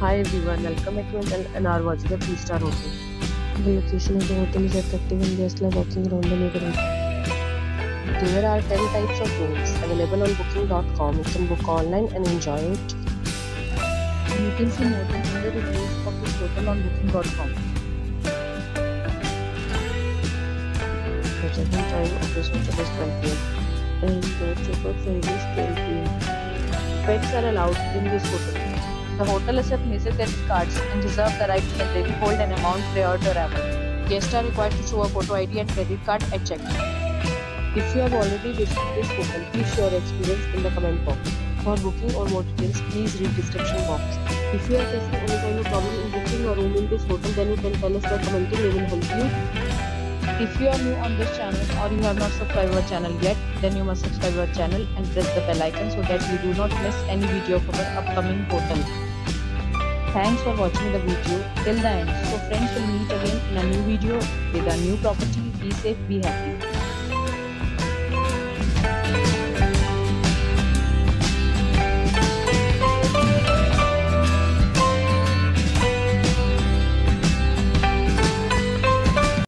Hi everyone, welcome back to an hour watching a 3-star hotel. The location of the hotel is attractive and guests love walking around the neighborhood. There are 10 types of rooms available on booking.com. You can book online and enjoy it. You can see more than 100 reviews of this hotel on booking.com. The check-in time of this hotel is 12 p.m. and the check-out time is 12 p.m. Pets are allowed in this hotel. The hotel accepts major credit cards and reserves the right to temporarily hold an amount prior to arrival. Guests are required to show a photo ID and credit card at check-in. If you have already visited this hotel, please share your experience in the comment box. For booking or more details, please read description box. If you are facing any kind of problem in booking a room in this hotel, then you can tell us by commenting. We will help you. If you are new on this channel or you have not subscribed our channel yet, then you must subscribe our channel and press the bell icon so that you do not miss any video of our upcoming hotel. Thanks for watching the video till the end. So friends, will meet again in a new video with a new property. Be safe, be happy.